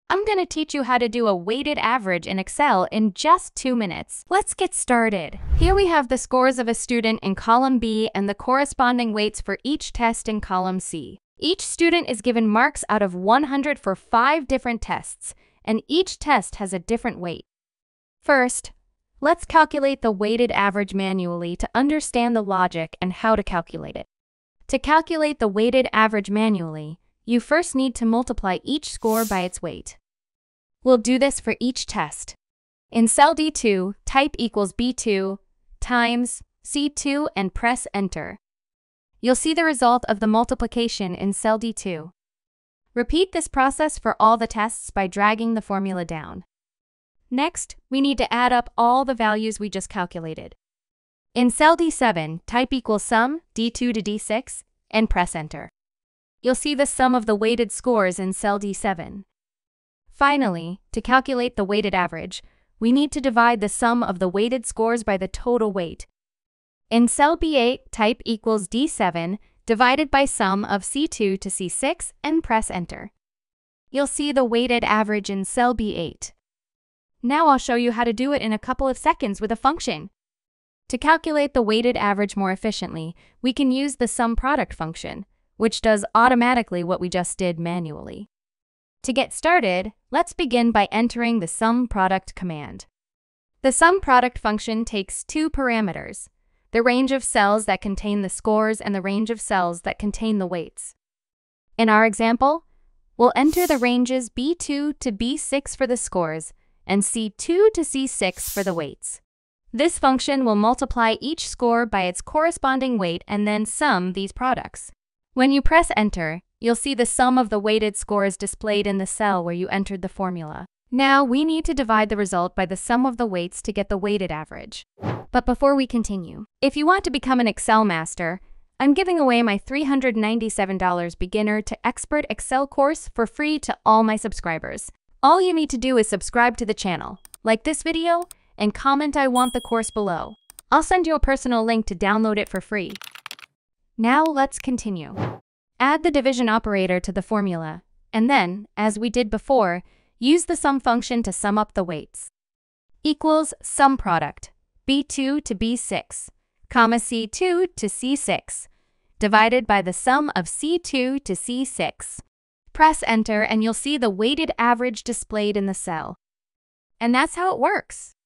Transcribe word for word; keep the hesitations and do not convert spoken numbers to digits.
I'm going to teach you how to do a weighted average in Excel in just two minutes. Let's get started. Here we have the scores of a student in column B and the corresponding weights for each test in column C. Each student is given marks out of one hundred for five different tests, and each test has a different weight. First, let's calculate the weighted average manually to understand the logic and how to calculate it. To calculate the weighted average manually, you first need to multiply each score by its weight. We'll do this for each test. In cell D two, type equals B two times C two and press Enter. You'll see the result of the multiplication in cell D two. Repeat this process for all the tests by dragging the formula down. Next, we need to add up all the values we just calculated. In cell D seven, type equals sum D two to D six and press Enter. You'll see the sum of the weighted scores in cell D seven. Finally, to calculate the weighted average, we need to divide the sum of the weighted scores by the total weight. In cell B eight, type equals D seven divided by sum of C two to C six and press Enter. You'll see the weighted average in cell B eight. Now I'll show you how to do it in a couple of seconds with a function. To calculate the weighted average more efficiently, we can use the SUMPRODUCT function, which does automatically what we just did manually. To get started, let's begin by entering the SUMPRODUCT command. The SUMPRODUCT function takes two parameters, the range of cells that contain the scores and the range of cells that contain the weights. In our example, we'll enter the ranges B two to B six for the scores and C two to C six for the weights. This function will multiply each score by its corresponding weight and then sum these products. When you press Enter, you'll see the sum of the weighted scores displayed in the cell where you entered the formula. Now we need to divide the result by the sum of the weights to get the weighted average. But before we continue, if you want to become an Excel master, I'm giving away my three hundred ninety-seven dollar beginner to expert Excel course for free to all my subscribers. All you need to do is subscribe to the channel, like this video, and comment I want the course below. I'll send you a personal link to download it for free. Now let's continue. Add the division operator to the formula, and then, as we did before, use the sum function to sum up the weights. Equals SUMPRODUCT, B two to B six, comma C two to C six, divided by the sum of C two to C six. Press Enter and you'll see the weighted average displayed in the cell. And that's how it works.